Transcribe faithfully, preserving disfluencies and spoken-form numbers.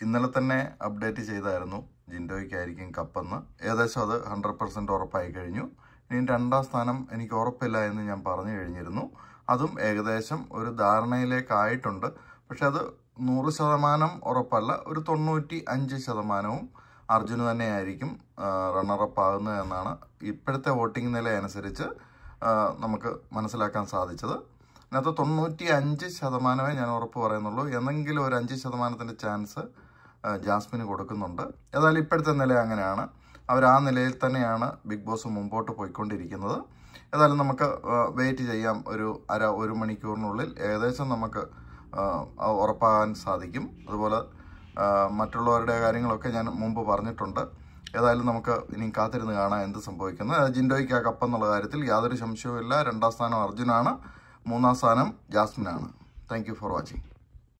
ഇന്നലെ തന്നെ അപ്ഡേറ്റ് ചെയ്തായിരുന്നു ജിൻഡോയ്ക്കായിരിക്കും കപ്പെന്ന്. ഏകദേശം അത് ഹൺഡ്രഡ് പെർസെൻറ്റ് ഉറപ്പായി കഴിഞ്ഞു. ഇനി രണ്ടാം സ്ഥാനം എനിക്ക് ഉറപ്പില്ല എന്ന് ഞാൻ പറഞ്ഞു കഴിഞ്ഞിരുന്നു. അതും ഏകദേശം ഒരു ധാരണയിലേക്കായിട്ടുണ്ട്. പക്ഷെ അത് നൂറ് ശതമാനം ഉറപ്പല്ല. ഒരു തൊണ്ണൂറ്റി അഞ്ച് ശതമാനവും അർജുന് തന്നെയായിരിക്കും റണ്ണറപ്പ് ആകുന്നത് എന്നാണ് ഇപ്പോഴത്തെ വോട്ടിംഗ് നില അനുസരിച്ച് നമുക്ക് മനസ്സിലാക്കാൻ സാധിച്ചത്. അതിനകത്ത് തൊണ്ണൂറ്റി അഞ്ച് ശതമാനമേ ഞാൻ ഉറപ്പ് പറയുന്നുള്ളൂ. എന്തെങ്കിലും ഒരു അഞ്ച് ശതമാനത്തിൻ്റെ ചാൻസ് ജാസ്മിന് കൊടുക്കുന്നുണ്ട്. ഏതായാലും ഇപ്പോഴത്തെ നില അങ്ങനെയാണ്. അവർ ആ നിലയിൽ തന്നെയാണ് ബിഗ് ബോസ് മുമ്പോട്ട് പോയിക്കൊണ്ടിരിക്കുന്നത്. ഏതായാലും നമുക്ക് വെയിറ്റ് ചെയ്യാം. ഒരു അര ഒരു മണിക്കൂറിനുള്ളിൽ ഏകദേശം നമുക്ക് ഉറപ്പാകാൻ സാധിക്കും. അതുപോലെ മറ്റുള്ളവരുടെ കാര്യങ്ങളൊക്കെ ഞാൻ മുമ്പ് പറഞ്ഞിട്ടുണ്ട്. ഏതായാലും നമുക്ക് ഇനി കാത്തിരുന്ന് കാണാം എന്ത് സംഭവിക്കുന്നത്. ജിൻഡോയ്ക്ക് ആ കപ്പെന്നുള്ള കാര്യത്തിൽ യാതൊരു സംശയവും ഇല്ല. രണ്ടാം സ്ഥാനം അർജുനാണ്, മൂന്നാം സ്ഥാനം ജാസ്മിനാണ്. Thank you for watching.